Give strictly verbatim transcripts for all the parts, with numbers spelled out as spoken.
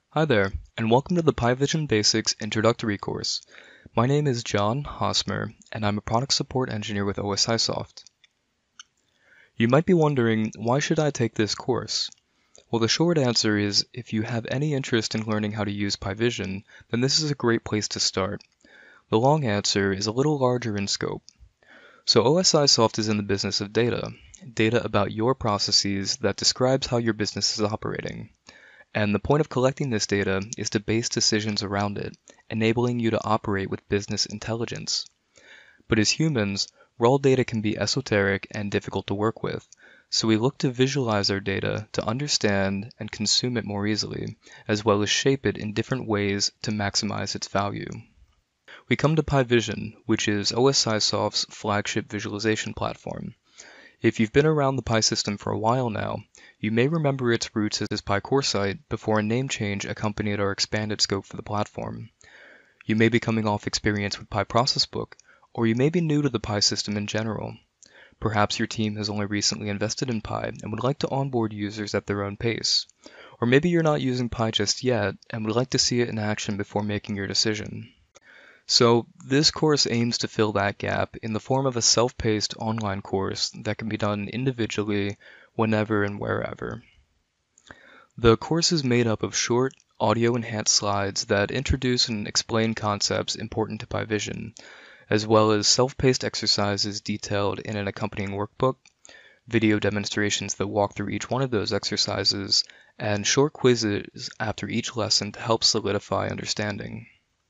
Hi there, and welcome to the PyVision Basics Introductory course. My name is John Hosmer, and I'm a product support engineer with O S I Soft. You might be wondering, why should I take this course? Well, the short answer is, if you have any interest in learning how to use PyVision, then this is a great place to start. The long answer is a little larger in scope. So O S I Soft is in the business of data, data about your processes that describes how your business is operating. And the point of collecting this data is to base decisions around it, enabling you to operate with business intelligence. But as humans, raw data can be esoteric and difficult to work with, so we look to visualize our data to understand and consume it more easily, as well as shape it in different ways to maximize its value. We come to PyVision, which is O S I Soft's flagship visualization platform. If you've been around the Pi system for a while now, you may remember its roots as PyCoreSite before a name change accompanied our expanded scope for the platform. You may be coming off experience with PyProcessBook, or you may be new to the Pi system in general. Perhaps your team has only recently invested in Pi and would like to onboard users at their own pace. Or maybe you're not using Pi just yet and would like to see it in action before making your decision. So this course aims to fill that gap in the form of a self-paced online course that can be done individually, whenever and wherever. The course is made up of short, audio-enhanced slides that introduce and explain concepts important to PyVision, as well as self-paced exercises detailed in an accompanying workbook, video demonstrations that walk through each one of those exercises, and short quizzes after each lesson to help solidify understanding.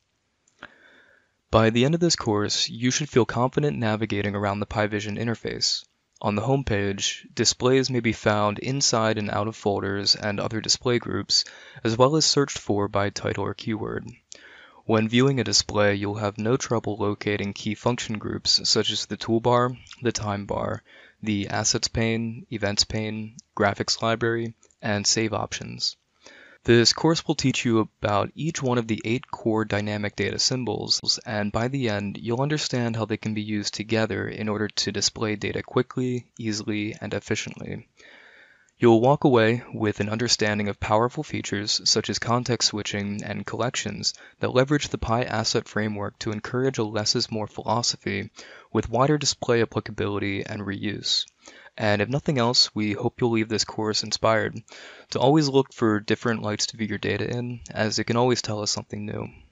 By the end of this course, you should feel confident navigating around the PyVision interface. On the homepage, displays may be found inside and out of folders and other display groups, as well as searched for by title or keyword. When viewing a display, you'll have no trouble locating key function groups such as the toolbar, the time bar, the assets pane, events pane, graphics library, and save options. This course will teach you about each one of the eight core dynamic data symbols, and by the end, you'll understand how they can be used together in order to display data quickly, easily, and efficiently. You'll walk away with an understanding of powerful features such as context switching and collections that leverage the PyAsset framework to encourage a less is more philosophy with wider display applicability and reuse. And if nothing else, we hope you'll leave this course inspired to always look for different lights to view your data in, as it can always tell us something new.